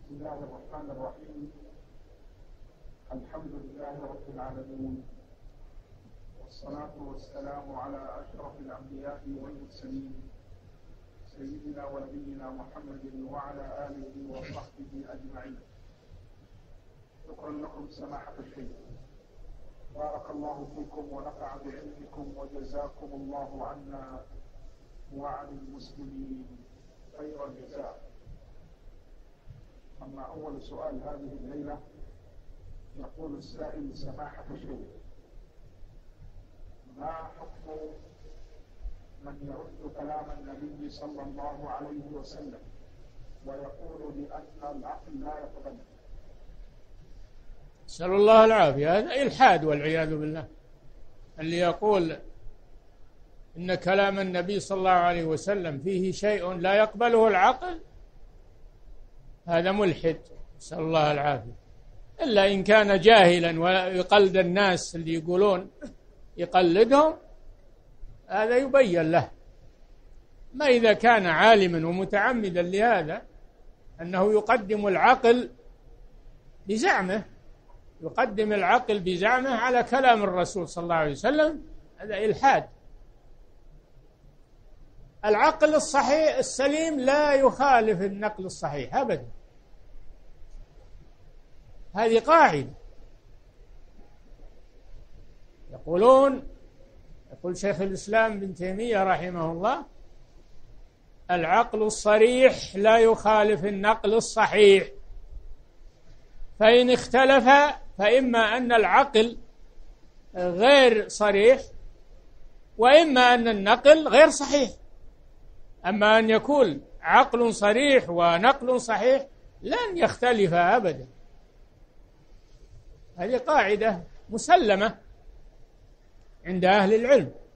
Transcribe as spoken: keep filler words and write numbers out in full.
بسم الله الرحمن الرحيم. الحمد لله رب العالمين، والصلاة والسلام على أشرف الأنبياء والمرسلين سيدنا ونبينا محمد وعلى آله وصحبه أجمعين. شكرا لكم سماحة الشيخ، بارك الله فيكم ونفع بعلمكم وجزاكم الله عنا وعن المسلمين خير الجزاء. أما أول سؤال هذه الليلة، يقول السائل سماحة الشيخ: ما حكم من يرد كلام النبي صلى الله عليه وسلم ويقول بأن العقل لا يقبل؟ نسأل الله العافية. هذا إلحاد والعياذ بالله. اللي يقول إن كلام النبي صلى الله عليه وسلم فيه شيء لا يقبله العقل، هذا ملحد، نسأل الله العافية. إلا إن كان جاهلا ويقلد الناس اللي يقولون يقلدهم، هذا يبين له. ما إذا كان عالما ومتعمدا لهذا، أنه يقدم العقل بزعمه يقدم العقل بزعمه على كلام الرسول صلى الله عليه وسلم، هذا إلحاد. العقل الصحيح السليم لا يخالف النقل الصحيح أبدا، هذه قاعدة. يقولون يقول شيخ الإسلام ابن تيمية رحمه الله: العقل الصريح لا يخالف النقل الصحيح، فإن اختلف فإما أن العقل غير صريح، وإما أن النقل غير صحيح. أما أن يكون عقل صريح ونقل صحيح لن يختلف أبدا، هذه قاعدة مسلمة عند أهل العلم.